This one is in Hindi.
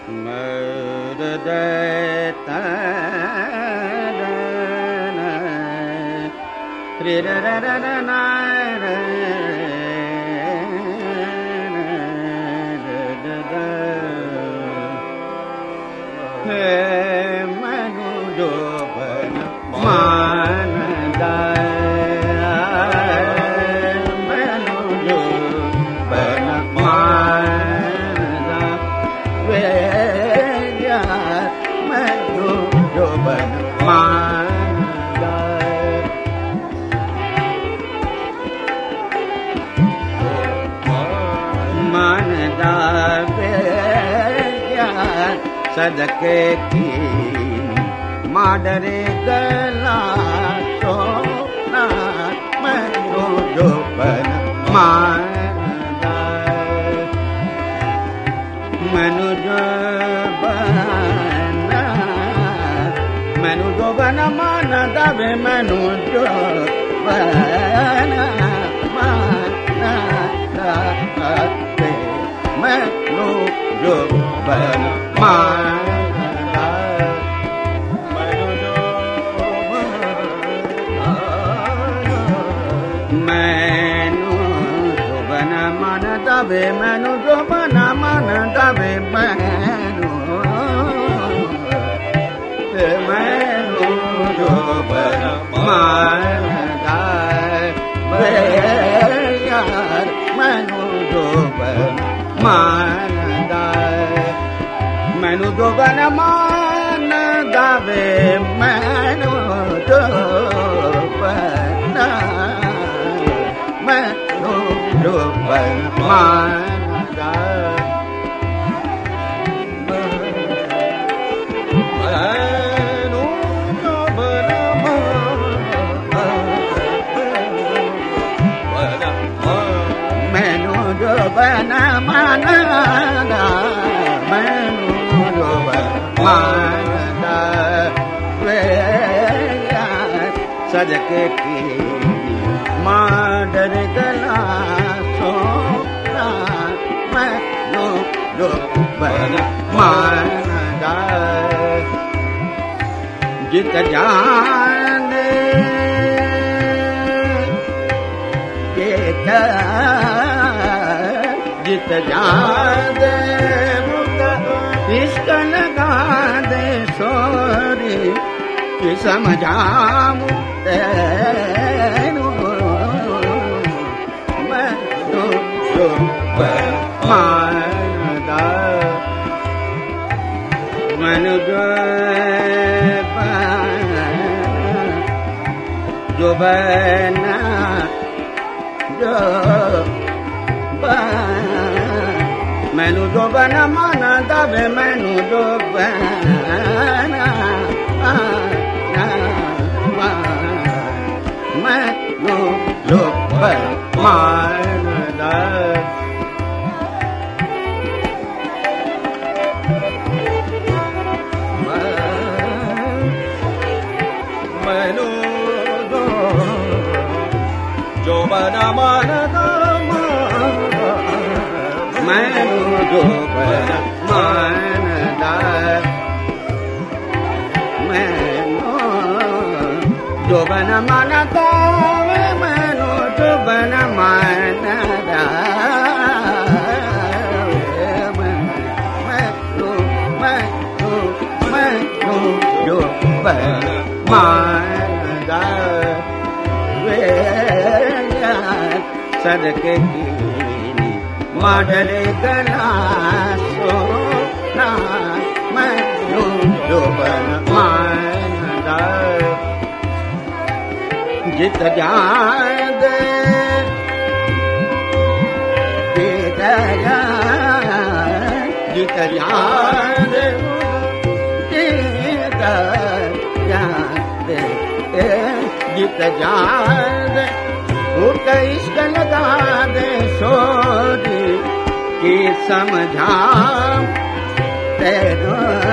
सदके की माडरे गला सोना मनु जो बन मानदा मनु जो बन मानदा वे मनु जो बन मानदा वे मनु जो बन मानदा मनु जो बन मानदा वे मनु जो बन मानदा वे मनु जो बन मानदा वे यार मनु जो बन मानदा मनु जो बन मानदा वे मनु जो बन मनु जो बन मानदा बन मानदा मनु जो बन मानदा वे सदके की माडर गला सोना मनु जो बन मानदा जित जाने जित जादे मुका इश्क लगा दे सोरी कि समझाऊं तेनू मनु जो बन मानदा मनु जो बन मनु जो बन मानदा वे मनु जो बन मनु जो बन मानदा मनु जो बन मानदा मनु जो बन मानदा मनु जो बन मानदा मनु जो बन मानदा मनु जो बन मानदा वे सदके की माडरे गला सोना मनु जो बन मानदा जित जादे जित जादे जित जादे उनका इश्क लगा दे सोरी कि समझा तेरो